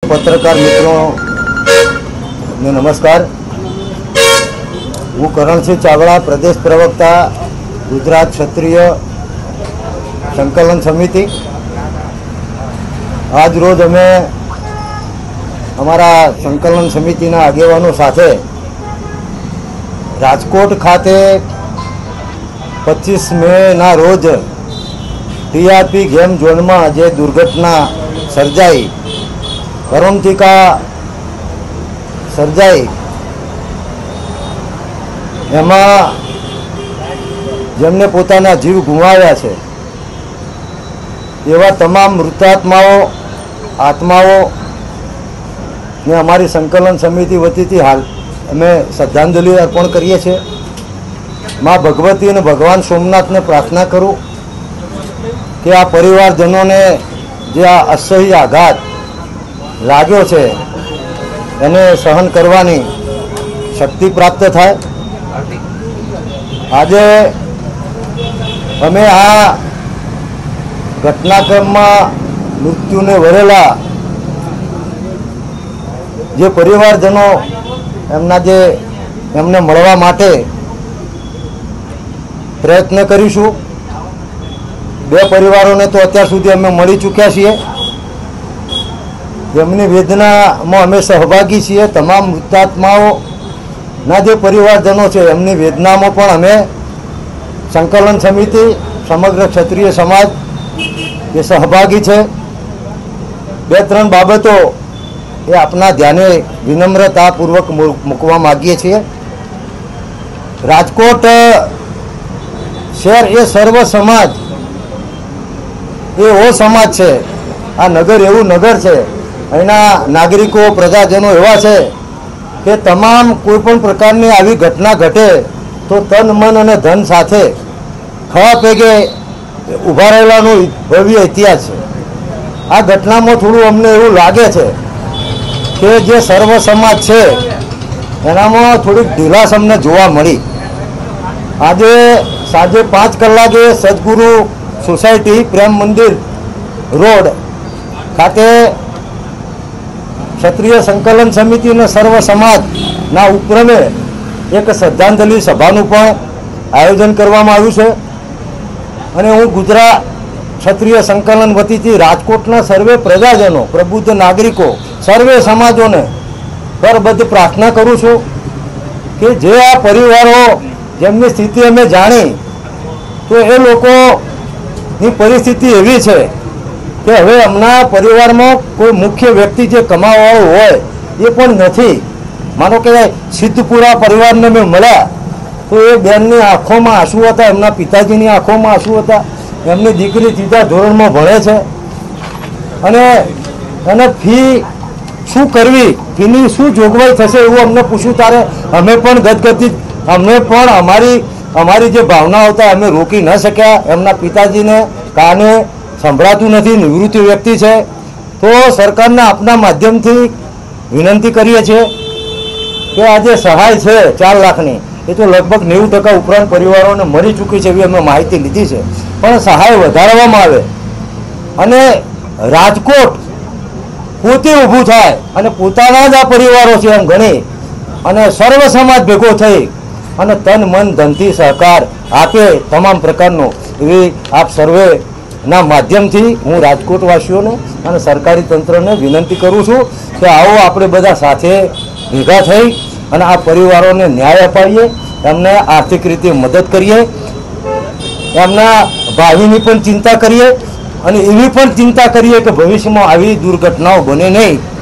पत्रकार मित्रों ने नमस्कार। हूँ करणसिंह चावड़ा, प्रदेश प्रवक्ता, गुजरात क्षत्रिय संकलन समिति। आज रोज अमे अमरा संकलन समिति आगेवानों साथे राजकोट खाते 25 मे ना रोज टीआरपी गेम जोन में जे दुर्घटना सर्जाई, करुणतिका सर्जाई, एमा जेमने पोताना जीव गुमाव्या छे एवा तमाम मृतात्माओं आत्माओं ने अमारी संकलन समिति वतीथी हाल अमे श्रद्धांजलि अर्पण करीए छे। माँ भगवती ने भगवान सोमनाथ ने प्रार्थना करूँ कि आ परिवारजनों ने जे आ असह्य आघात लाग्यो छे एने सहन करवानी शक्ति प्राप्त थाय। आजे अमे आ घटनाक्रम में मृत्यु ने वरेला जे परिवारजनों एमना जे एमने मळवा माटे प्रयत्न करीशुं। बे परिवारों ने तो अत्यार सुधी अमे मळी चूक्या छीए, जेमनी वेदना में अमे सहभागी छीए। तमाम मृतात्माओं ना जे परिवारजनों छे एमनी वेदना में पण अमे संकलन समिति समग्र क्षत्रिय समाज ये सहभागी छे। बे त्रण बाबतों ये अपना ध्याने विनम्रतापूर्वक मूकवा मांगीए छीए। राजकोट शहर ये सर्व समाज ये वो समाज है। आ नगर एवं नगर है, अहीना नागरिकों प्रजाजनों एवा है कि तमाम कोईपण प्रकारनी आवी घटना घटे तो तन मन और धन साथे खवा पेगे उभा रहेलानो भव्य इतिहास है। आ घटना में थोड़ू अमने एवं लागे छे कि जे सर्व समाज है एनामां थोड़ी ढीलास अमने जोवा मळी। आजे साँजे 5 कलाके सद्गुरु सोसायटी प्रेम मंदिर रोड खाते क्षत्रिय संकलन समिति ने सर्व समाज ना उपक्रमे एक श्रद्धांजलि सभानु पण आयोजन करवामां आव्युं छे। अने हूँ गुजरात क्षत्रिय संकलन वतीथी राजकोटना सर्वे प्रजाजनों, प्रबुद्ध नागरिकों, सर्वे समाजों ने करबद्ध प्रार्थना करूँ छूं कि जे आ परिवारों जेमनी स्थिति अमे जाणी तो ए लोकोनी परिस्थिति एवी है कि हवे अमना परिवार में कोई मुख्य व्यक्ति जे कमावाळो होय ये पण नथी। मानो कि सिद्धपुरा परिवार ने मैं मळ्या तो ए बेननी आँखों में आंसू हता, एमना पिताजीनी आँखों में आंसू हता। एमनी दीकरी 3જા ધોરણમાં भणे छे अने फी शू करवी, फीनी शू जोगवाई थशे एवुं अमने पूछ्युं त्यारे अमे पण गदगदित, अमे पण अमारी जे भावना होता अमे रोकी न सक्या। एमना पिताजी ने काने संभळातुं नथी, निवृत्त व्यक्ति है। तो सरकार ने अपना माध्यम थी विनंती करीए छे कि आज सहाय है 4 लाखनी ये तो लगभग 90% उपरांत परिवारों ने मरी चूकी है एवी अमे माहिती लीधी है, पण सहाय वधारवामां आवे अने राजकोट पोते ऊभुं थाय अने पोताना ज आ परिवारो छे एम गणी अने सर्व समाज भेगो थई अने तन मन धनथी सहकार आपे तमाम प्रकारनो एवी आप सर्वे ना माध्यम थी हूँ राजकोटवासीओ ने अने सरकारी तंत्र ने विनंती करूँ छूं कि आओ आपणे बधा साथे भेगा थई अने आ परिवारों ने न्याय अपाईए, एमने आर्थिक रीते मदद करीए, एमना भावीनी पण चिंता करीए अने एवी पण चिंता करीए कि भविष्य में आवी दुर्घटनाओं बने नहीं।